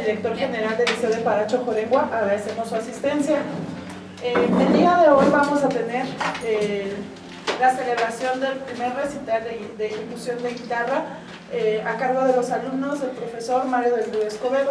director general del Liceo de Paracho, Joregua. Agradecemos su asistencia. El día de hoy vamos a tener la celebración del primer recital de ejecución de guitarra a cargo de los alumnos del profesor Mario del Río Escobedo.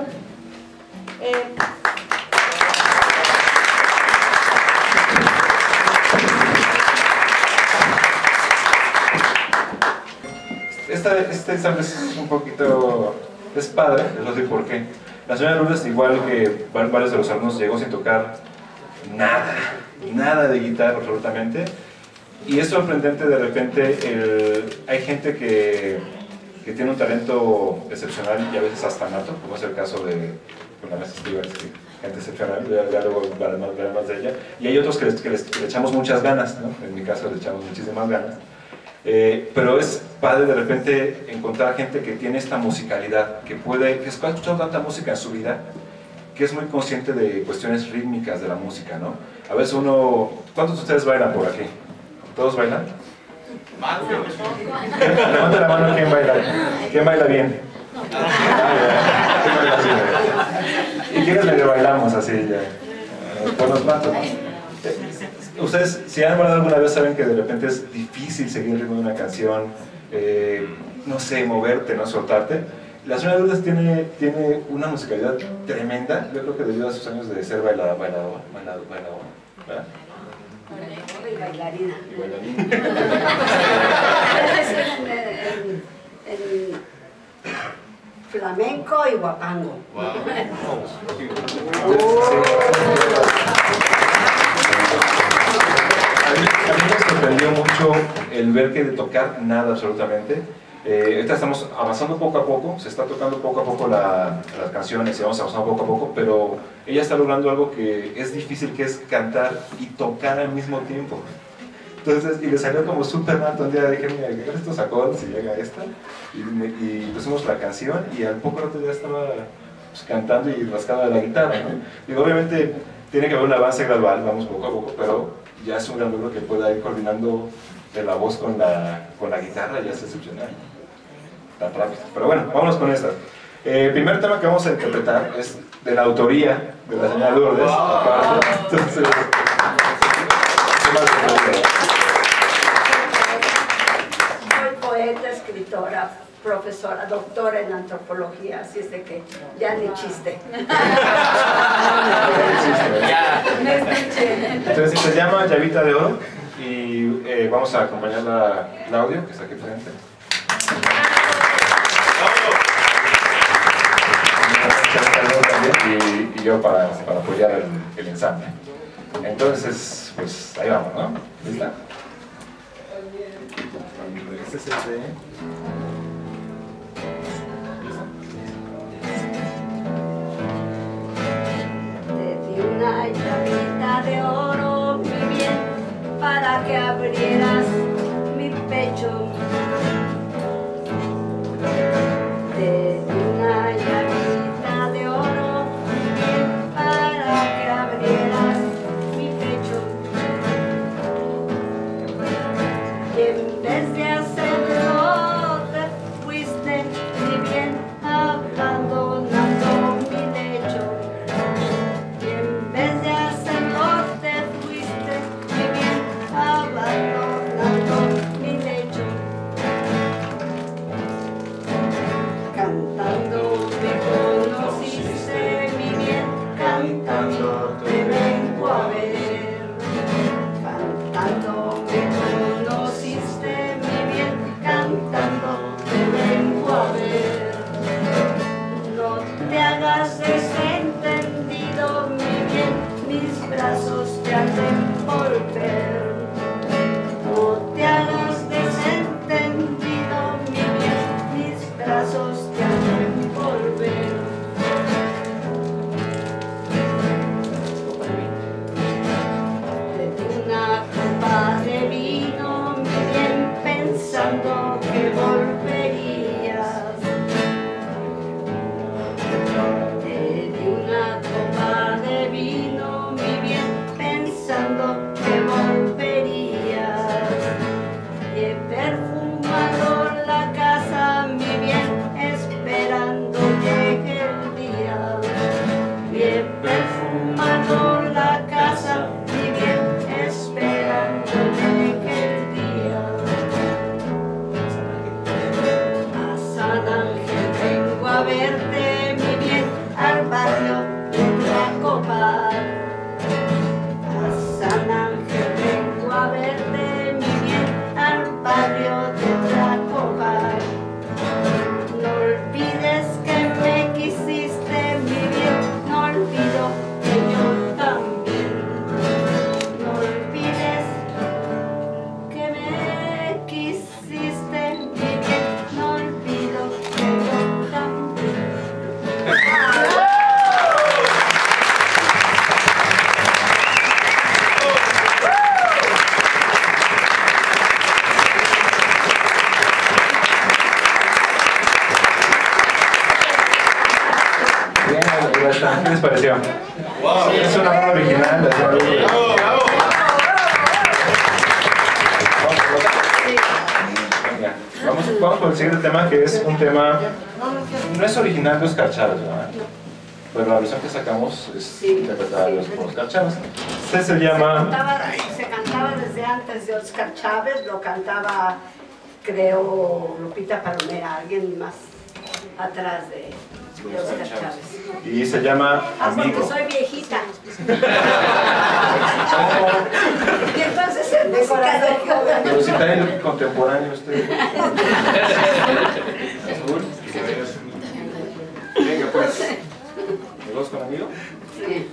Este examen es un poquito... es padre, les voy a decir por qué. La señora Lourdes, igual que varios de los alumnos, llegó sin tocar nada de guitarra absolutamente. Y es sorprendente, de repente, hay gente que tiene un talento excepcional y a veces hasta nato, como es el caso de la maestra Estíbaliz, gente excepcional, ya luego hablaré más de ella. Y hay otros que le echamos muchas ganas, ¿no? En mi caso le echamos muchísimas ganas. Pero es padre de repente encontrar gente que tiene esta musicalidad, que ha escuchado tanta música en su vida, que es muy consciente de cuestiones rítmicas de la música, ¿no? A veces uno... ¿Cuántos de ustedes bailan por aquí? ¿Todos bailan? Levanta la mano, ¿quién baila? ¿Quién baila bien? ¿Y quiénes medio bailamos así ya? Por los matos, ¿no? Ustedes, si han bailado alguna vez, saben que de repente es difícil seguir el ritmo de una canción, no sé, moverte, no soltarte. La señora Lourdes tiene una musicalidad tremenda, yo creo que debido a sus años de ser bailadora, ¿verdad? Y bailarina. En flamenco y guapango. Wow. A mí me sorprendió mucho el ver que de tocar nada absolutamente. Ahorita estamos avanzando poco a poco, se está tocando poco a poco las canciones y vamos avanzando poco a poco, pero ella está logrando algo que es difícil, que es cantar y tocar al mismo tiempo. Entonces, y le salió como súper nato. Un día dije, mira, llegar estos acordes y llega esta, y pusimos la canción y al poco rato ya estaba pues, cantando y rascando la guitarra, ¿no? Digo, obviamente tiene que haber un avance gradual, vamos poco a poco, pero ya es un gran logro que pueda ir coordinando de la voz con la guitarra, ya es excepcional, tan rápido. Pero bueno, vámonos con esta. El primer tema que vamos a interpretar es de la autoría de la señora Lourdes. Entonces, soy poeta, escritora, profesora, doctora en antropología, así es de que ya ni chiste. Entonces se llama Llavita de Oro y vamos a acompañar el audio que está aquí frente. Y yo para apoyar el ensamble. Entonces, pues ahí vamos, ¿no? ¿Lista? Este es el de... Te di una llavita de oro, mi bien, para que abrieras mi pecho. Te di una llavita de oro, mi bien, para que abrieras mi pecho. Y en vez de hacerlo, te fuiste, mi bien, abandonando mi lecho. Y en vez de hacerlo, te fuiste, mi bien, abandonando mi lecho. Cantando me conociste, mi bien, cantando te vengo a ver. Cantando me conociste, mi bien, cantando te vengo a ver. No te hagas desentendido, mi bien, mis brazos te han de envolver. No te hagas desentendido, mi bien, mis brazos te han de envolver. Te di una copa de vino, mi bien, pensando que volverías. Te di una copa de vino, mi bien, pensando perfumando la casa, mi bien, esperándome aquel día. A San Ángel vengo a verte, mi bien, al barrio de Tlacopan. A San Ángel vengo a verte, mi bien, al barrio de Tlacopan. No olvides que me quisiste, mi bien, no olvido que yo también. No olvides que me quisiste, mi bien, no olvido que yo también. Bien, ¿qué les pareció? Wow. Es una obra original. Venga, vamos por el siguiente tema, que es un tema, no es original de Oscar Chávez, ¿verdad? Pero la versión que sacamos es interpretada por Oscar Chávez. Este se llama... Se cantaba desde antes de Oscar Chávez, lo cantaba, creo, Lupita Palomera, alguien más atrás de Oscar Chávez. Y se llama Porque Amigo. soy viejita. Y entonces el música de joven. Pero si está en contemporáneo usted. Venga pues. ¿Dos con Amigo? Sí.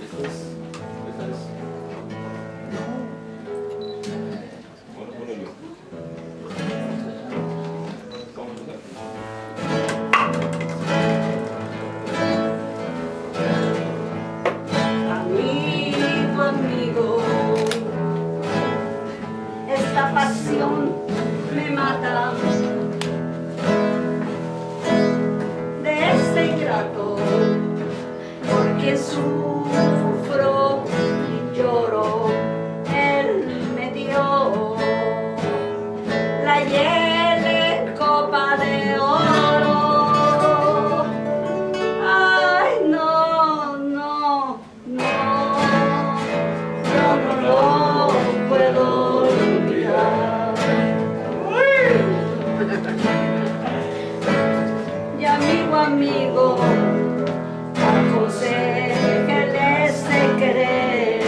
Amigo, amigo, esta pasión me mata. De este ingrato, porque sufro y lloro, él me dio la hiel en copa de oro. Ay, no, no, no, yo no lo puedo olvidar. Y amigo, amigo, aconsejele ese querer,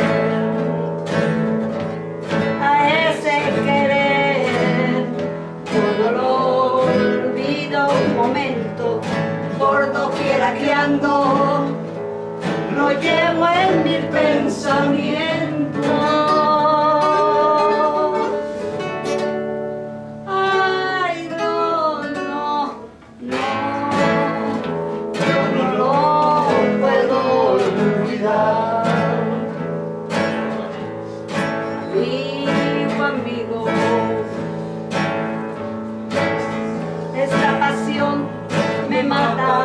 a ese querer, yo no lo olvido un momento, por doquiera que ando, lo llevo en mi pensamiento. Ay, no, no, no, yo no lo puedo olvidar. Amigo, amigo, esta pasión me mata.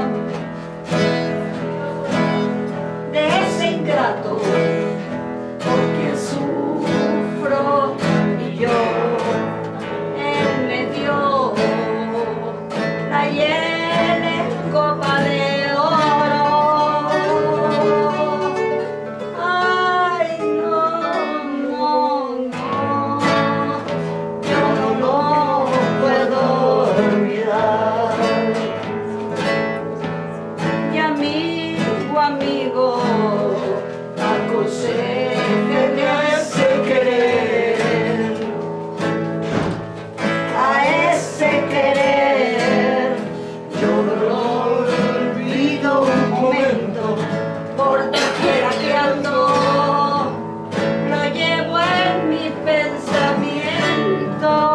De ese ingrato, por quien sufro y lloro, él me dio la hiel en copa de oro. Ay, no, no, no, yo no lo puedo olvidar. Y amigo, amigo, aconsejele a ese querer, a ese querer, yo no lo olvido un momento, por doquiera que ando, lo llevo en mi pensamiento.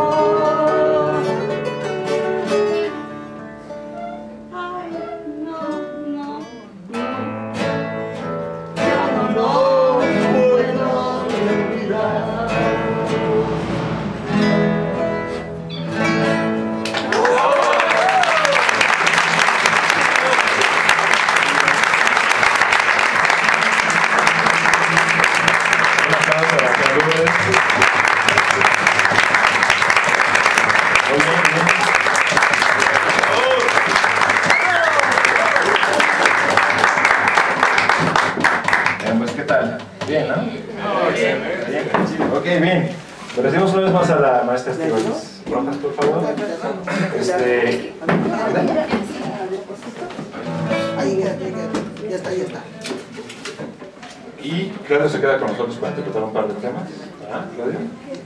Ay, no, no, no, yo no lo puedo olvidar. ¿qué tal? Bien, ¿no? Bien. Ok, bien. Recibimos una vez más a la maestra Estíbaliz Rojas, por favor. Ahí, ya está. Y Claudio se queda con nosotros para interpretar un par de temas. ¿Ah, Claudio?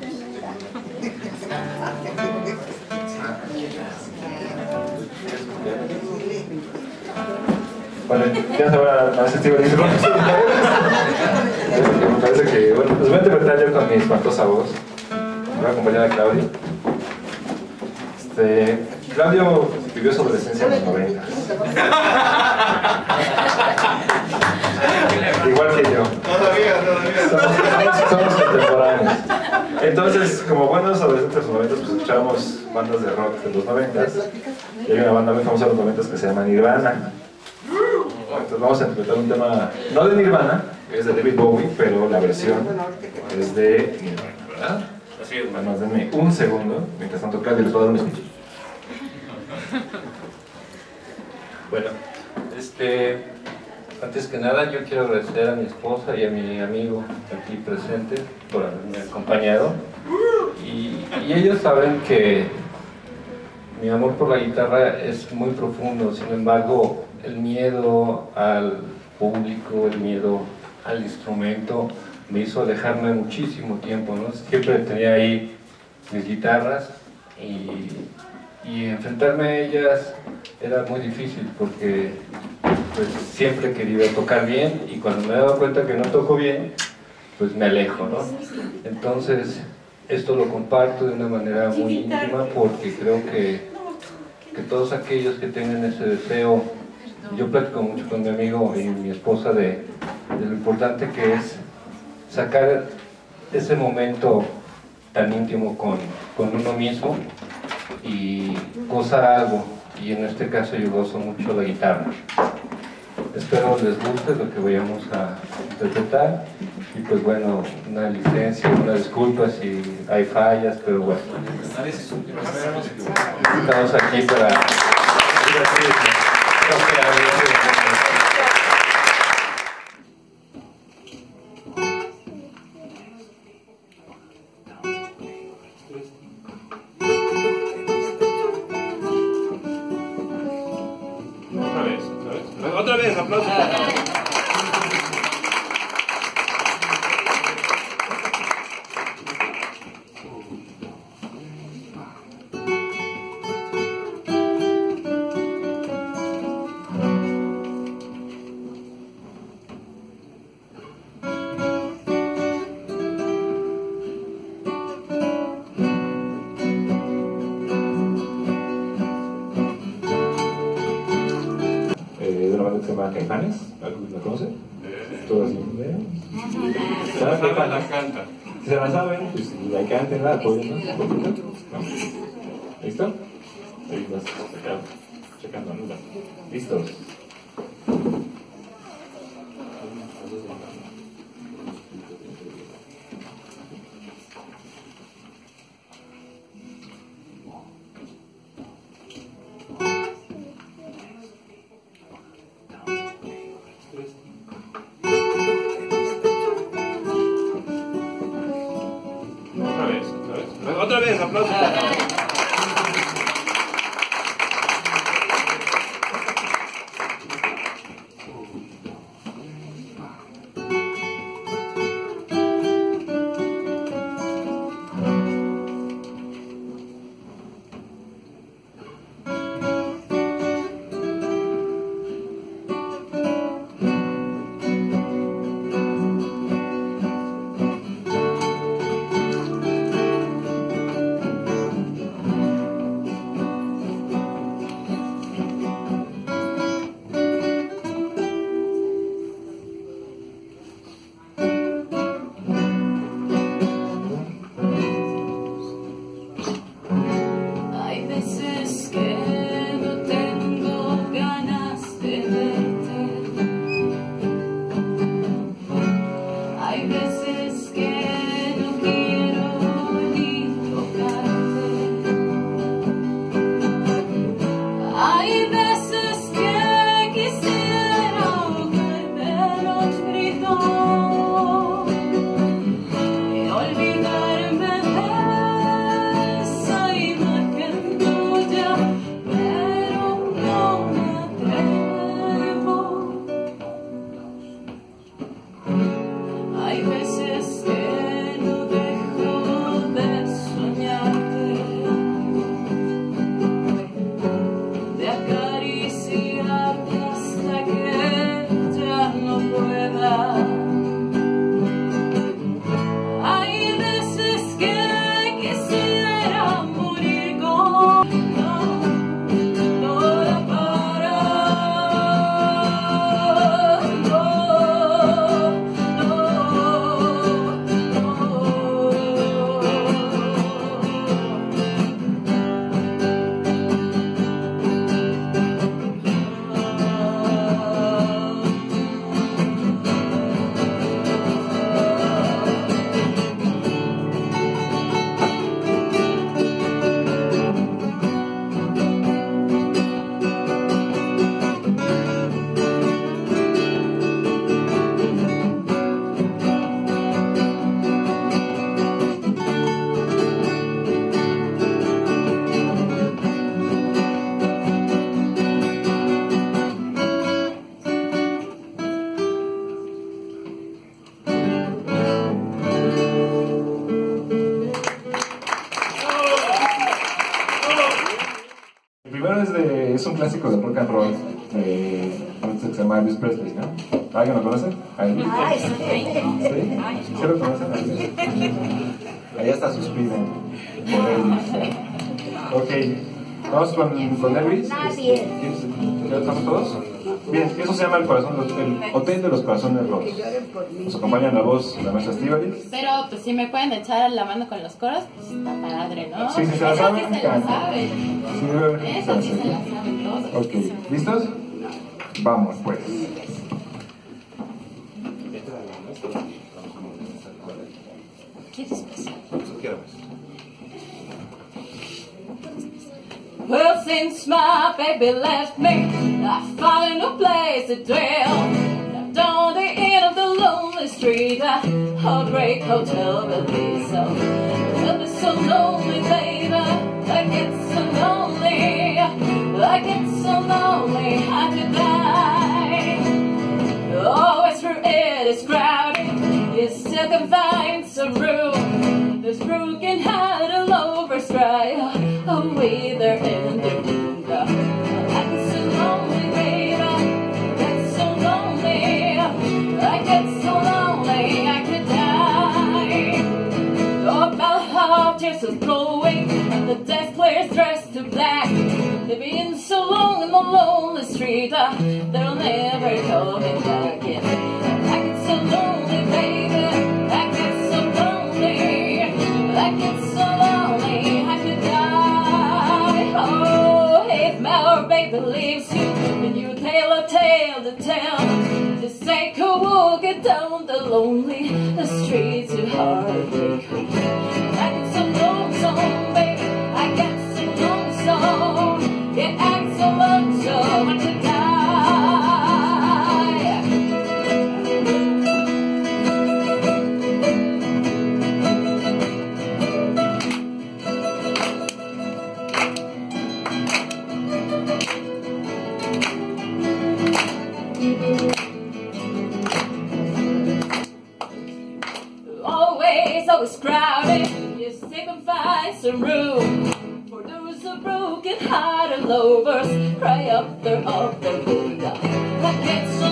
Bueno, ya se va a la maestra Estíbaliz Rojas. Me parece que, bueno, pues voy a interpretar yo con mi espantosa voz. Me voy a acompañar a Claudio. Claudio vivió su adolescencia en los 90. Igual que yo. Todavía. Somos contemporáneos. Entonces, como buenos adolescentes de los 90, pues escuchábamos bandas de rock de los 90. Y hay una banda muy famosa de los 90 que se llama Nirvana. Entonces vamos a interpretar un tema, no de Nirvana, es de David Bowie, pero la versión es de Nirvana, ¿verdad? Así es. Bueno, denme un segundo, mientras tanto Claudio les va a dar un speech. Bueno, antes que nada yo quiero agradecer a mi esposa y a mi amigo aquí presente por haberme acompañado. Y ellos saben que mi amor por la guitarra es muy profundo, sin embargo, el miedo al público, el miedo al instrumento me hizo alejarme muchísimo tiempo, ¿no? Siempre tenía ahí mis guitarras y enfrentarme a ellas era muy difícil porque pues, siempre quería tocar bien y cuando me daba cuenta que no toco bien, pues me alejo, ¿no? Entonces, esto lo comparto de una manera muy íntima porque creo que todos aquellos que tengan ese deseo, yo platico mucho con mi amigo y mi esposa de lo importante que es sacar ese momento tan íntimo con uno mismo y gozar algo, y en este caso yo gozo mucho la guitarra. Espero les guste lo que vayamos a interpretar y pues bueno, una licencia, una disculpa si hay fallas, pero bueno, estamos aquí para... Otra vez, aplausos. De una banda que se llama Caifanes, ¿la conoce? Todos así, La canta. si se la saben, pues la canten, la apoyen, ¿no? ¿Listo? Ahí vas checando, ¿no? ¿Listos? Otra vez, aplausos. clásico del rock and roll, antes que se llama Elvis Presley, ¿no? ¿Alguien lo conoce? ¿Elvis? ¿Sí? ¿Sí lo conocen? Allá está Suspiren por Elvis. Ok, vamos con Elvis. ¿Ya estamos todos? Bien, eso se llama el corazón, el Hotel de los Corazones Rotos. Nos acompaña la voz de la maestra Estíbaliz. Pero pues si me pueden echar la mano con los coros, pues está padre, ¿no? Sí, se la Eso saben. sí se la saben. Sí, Eso sí se la saben todos. Ok, ¿listos? Vamos pues. ¿Qué especial? pues. Well, since my baby left me, I found a new place to dwell. Now down the end of the lonely street, a heartbreak hotel will be so. Will be so lonely, baby. I get so lonely. I get so lonely, I could die. Always through it is crowded. You still can find some room. There's broken heart all over Australia. Away there in the window. I get so lonely, baby. I get so lonely. I get so lonely, I could die. Oh, my heart tears are flowing, and the desk players dressed to black. They've been so long in the lonely street, they'll never coming back again. I get so lonely, baby. I get so lonely. I get so lonely, I could die. Oh, if my baby leaves you, then you tell a tale to tell. Just take a walk down the lonely streets of heartbreak. I get so lonesome, baby. I get so lonesome. Yeah, I get so lonesome, I could die. Always crowded, you still can find some room for those who broken hearted lovers, cry up there up the window. I get so